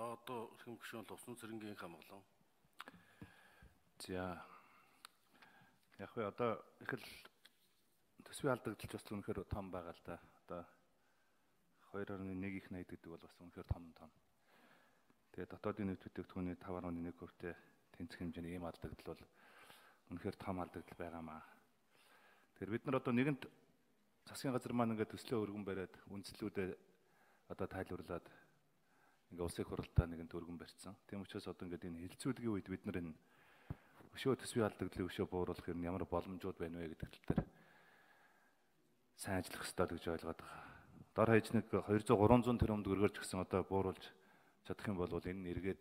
Одоо хэмгшүүн усан цэрэнгийн Л.Энх-Амгалан. За яг вэ одоо их л төсвийн алдагдaltaч бас үнэхээр том байгаа л да. Одоо 2.1 их 80 гэдэг бол бас үнэхээр том. Тэгээд дотоодын нийт бүтээгдэхүүний 5.1%-тэй тэнцэх хэмжээний ийм алдагдал бол үнэхээр том алдагдал байгаамаа. Тэгэхээр бид нар одоо нэгэнт засгийн газар маань ингээд төслөө өргөн бариад үндслүүдээ одоо тайлбарлаад ингээ улсын хурлаа нэгэнт өргөн барьсан. Тийм учраас одоо ингээд энэ хилцүүлгийн үед бид нар энэ өшөө төсвийн алдагдлыг өшөө бууруулах юм ямар боломжууд байна вэ гэдэг тал дээр сайн ажиллах ёстой гэж ойлгоод байгаа. Дор хаяж нэг 200-300 тэрбум төгрөгөөр ч гэсэн одоо бууруулж чадах юм бол энэ эргээд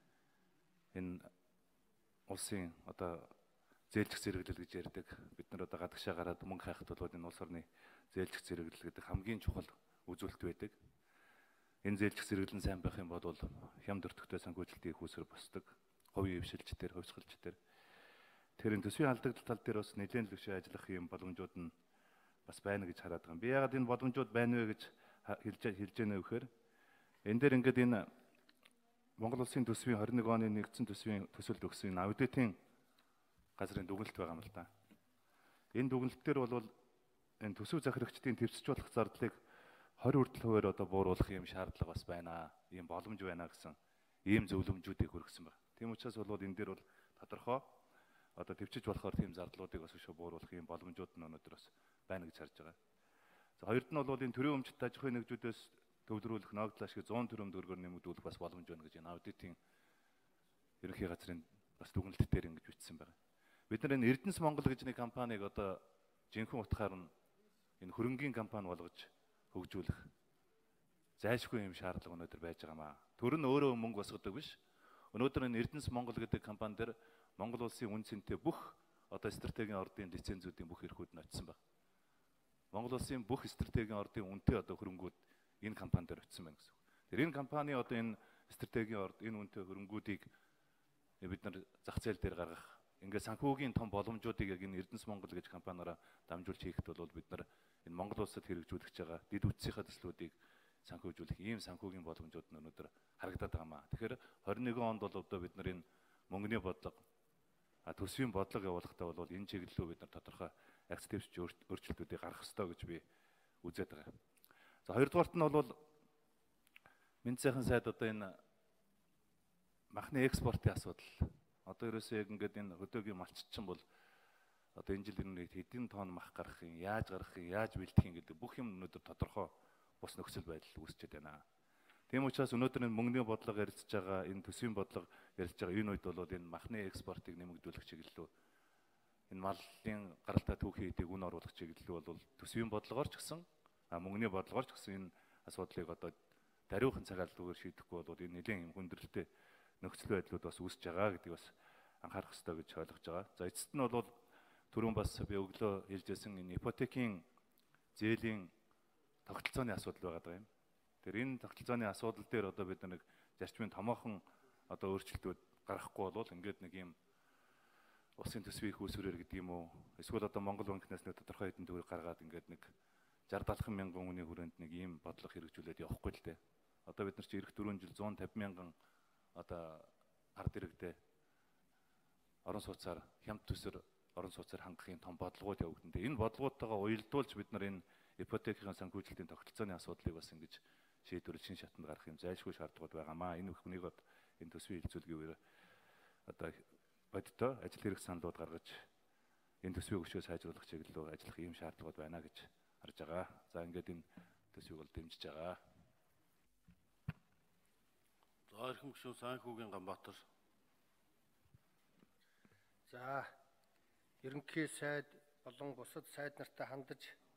энэ улсын одоо зээлчих зэрэглэл гэж ярьдаг. Бид нар одоо гадагшаа гараад мөнгө хайхад бол энэ улс орны зээлчих зэрэглэл гэдэг хамгийн чухал үзүүлэлт байдаг. Энэ зээлчих зэрэглэл сайн байх юм бол хямд өртөгтэй санхүүжилтийн их үүсвэр босдог. Хувийн хвшилчдэр, хувьсгалчдэр. Тэр энэ төсвийн алдагдал тал дээр бас нэлээд л өшөө ажиллах юм боломжууд нь бас байна гэж хараад байгаа юм. Би яагаад энэ боломжууд байна вэ гэж хэлж яана вэ гэхээр энэ дээр ингээд энэ Монгол улсын төсвийн 21 оны нэгдсэн төсвийн төсөлд өгсөн аудитын газрын дүгнэлт байгаа юм л да. Энэ дүгнэлтээр бол энэ төсөв захирагчдын төвсөж болох зардлыг 20 хүртэл хувиар одоо бууруулах юм шаардлага бас байна. Ийм боломж байна гэсэн ийм зөвлөмжүүдийг хүргэсэн байна. Тийм учраас бол энэ дээр бол тодорхой одоо төвчж болохоор тийм зардлуудыг бас өшөө бууруулах юм боломжууд нь өнөөдөр бас байна гэж харж байгаа. За хоёрд нь бол энэ төрийн өмчт аж ахуйн нэгжүүдээс төвлөрүүлэх ногдлоо шиг 100 тэрбум төгрөгөөр нэмэгдүүлэх бас боломж байна гэж энэ аудитын ерөнхий газрын бас дүгнэлт дээр ингэж бичсэн байна. Бид нар энэ Эрдэнэс Монгол гэж нэг компанийг одоо жинхэнэ утгаар нь энэ хөрөнгийн компани болгож хөгжүүлэх зайлшгүй юм шаардлага өнөөдөр байж байгаамаа. Төр нь өөрөө мөнгө босгодог биш. Өнөөдөр энэ Эрдэнэс Монгол гэдэг компани дээр Монгол улсын үн цэнтэй бүх одоо стратегийн ордын лицензүүдийн бүх эрхүүд нь очсон байна. Монгол улсын бүх стратегийн ордын үнэтэй одоо хөрөнгүүд энэ компани дээр очсон байна гэсэн үг. Тэр энэ компани одоо энэ стратегийн орд энэ үнэтэй хөрөнгүүдийг бид нар зах зээл дээр гаргах ингээд санхүүгийн том боломжуудыг яг энэ Эрдэнэс Монгол гэж компаниараа дамжуулж хийхэд бол бид нар энэ Монгол улсад хэрэгжүүлж байгаа дэд үтсийнхаа төслүүдийг санхүүжүүлэх ийм санхүүгийн боломжууд нь өнөөдөр харагдаад байгаамаа. Тэгэхээр 21 онд бол одоо бид нар энэ мөнгөний бодлого төсвийн бодлого явуулахдаа бол энэ чиглэлөө бид нар тодорхой акцептивч өөрчлөлтүүдийг гаргах ёстой гэж би үзээд байгаа. За хоёрдугаарт нь бол Мэнд сайхан сайд одоо энэ махны экспортын асуудал. Одоо ерөөсөө яг ингээд энэ хөдөөгийн малччин бол одоо энэ жил ирнэ хэдэн тонн мах гаргах юм, яаж гаргах юм, яаж бэлдэх юм гэдэг бүх юм өнөөдөр тодорхой бус нөхцөл байдал үүсчихэд байна. Тийм учраас өнөөдөр энэ мөнгөний бодлого ярилцж байгаа, энэ төсвийн бодлого ярилцж байгаа энэ үед бол энэ махны экспортыг нэмэгдүүлэх чиглэлөө энэ малын гаралтай түүхий эдийг үн оруулах чиглэлөө бол төсвийн бодлогоор ч гэсэн мөнгөний бодлогоор ч гэсэн энэ асуудлыг одоо даруйхан цагааллуугаар шийдэхгүй бол энэ нэлийн юм хүндрэлтэй нөхцөл байдлууд бас үүсэж байгаа гэдгийг бас анхаарах хэрэгтэй гэж ойлгож байгаа. За эцэст нь бол түрүүн бас би өглөө хэлжсэн энэ ипотекийн зээлийн тогтолцооны асуудал байгаа юм. Тэр энэ тогтолцооны асуудал дээр одоо бид нэг зарчмын томоохон одоо өөрчлөлтүүд гаргахгүй бол ингээд нэг юм улсын төсвийн их үүсвэрээр гэдэг юм уу эсвэл одоо Монгол банкнаас нэг тодорхой хэдэн төгрөг гаргаад ингээд нэг 60-70 мянган хүний хүрээнд нэг ийм бодлого хэрэгжүүлээд явахгүй л дээ. Одоо бид нар чи эх 4 жил 150 мянган одоо ард иргэдээ орон сууцаар хямд төсөр орон сууцаар хангахын том бодлогууд явагдана. Энэ бодлогуудтайгаа уялдуулж бид нар энэ ипотекийн санхүүжилтийн тогтолцооны асуудлыг бас ингэж шийдвэрлэж шин шатанд гарах юм зайлшгүй шаардлагууд байгаамаа. Энэ бүхнийг энэ төсвийн хилцүүлгийн үеэр одоо бодиттой ажил хэрэг саналууд гаргаж энэ төсвийг өшөө сайжруулах чиглэлээр ажиллах ийм шаардлагууд байна гэж харж байгаа. За ингээд энэ төсвийг бол дэмжиж байгаа. За эрхэм гишүүн Санхүүгийн Ганбаатар. За ерөнхий сайд болон бусад сайд нартай хандаж